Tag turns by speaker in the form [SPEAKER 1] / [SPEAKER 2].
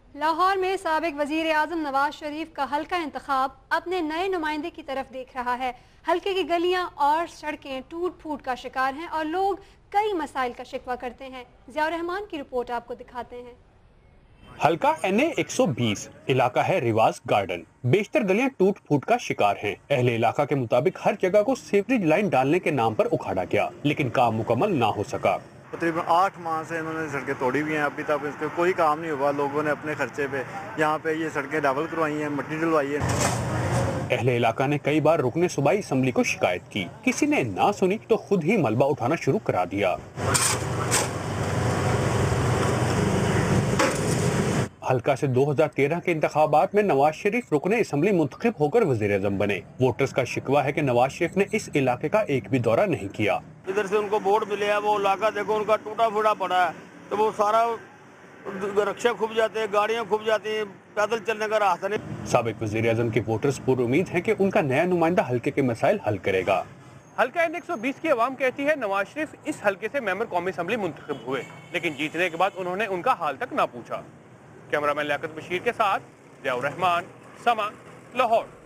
[SPEAKER 1] लाहौर में साबिक वजीर आज़म नवाज शरीफ का हल्का इंतखाब अपने नए नुमाइंदे की तरफ देख रहा है। हल्के की गलियां और सड़कें टूट फूट का शिकार हैं और लोग कई मसाइल का शिकवा करते हैं। ज़ियाउर रहमान की रिपोर्ट आपको दिखाते हैं।
[SPEAKER 2] हल्का NA-120 इलाका है रिवाज गार्डन। बेशतर गलियां टूट फूट का शिकार हैं। अहले इलाका के मुताबिक हर जगह को सीवरेज लाइन डालने के नाम पर उखाड़ा गया, लेकिन काम मुकम्मल ना हो सका।
[SPEAKER 3] तकरीबन 8 माह से इन्होंने सड़कें तोड़ी हुई हैं, अभी तक इसका कोई काम नहीं हुआ। लोगों ने अपने खर्चे पे यहाँ पे ये सड़कें डबल करवाई हैं, मिट्टी डलवाई है।
[SPEAKER 2] अहले इलाका ने कई बार रुकने सूबाई असम्बली को शिकायत की, किसी ने ना सुनी तो खुद ही मलबा उठाना शुरू करा दिया। हल्का से 2013 के इंतखाबात में नवाज शरीफ रुकने असम्बली मुंतखब होकर वजीर आज़म बने। वोटर्स का शिकवा है कि नवाज शरीफ ने इस इलाके का एक भी दौरा नहीं किया।
[SPEAKER 4] इधर से उनको वोट मिले है, वो इलाका देखो उनका टूटा फूटा पड़ा है, तो वो सारा रक्षा खूब जाते हैं, गाड़ियां खूब जाती हैं, पैदल चलने का रास्ता नहीं।
[SPEAKER 2] साबिक वजीर आज़म के वोटर्स पूरी उम्मीद है कि उनका नया नुमाइंदा हल्के के मसाइल हल करेगा।
[SPEAKER 5] हल्का NA-120 की आवाम कहती है नवाज शरीफ इस हल्के से मेंबर कौमी असम्बली मुंतखब हुए, लेकिन जीतने के बाद उन्होंने उनका हाल तक ना पूछा। कैमरामैन लियाकत बशीर के साथ ज़ियाउर रहमान, समा, लाहौर।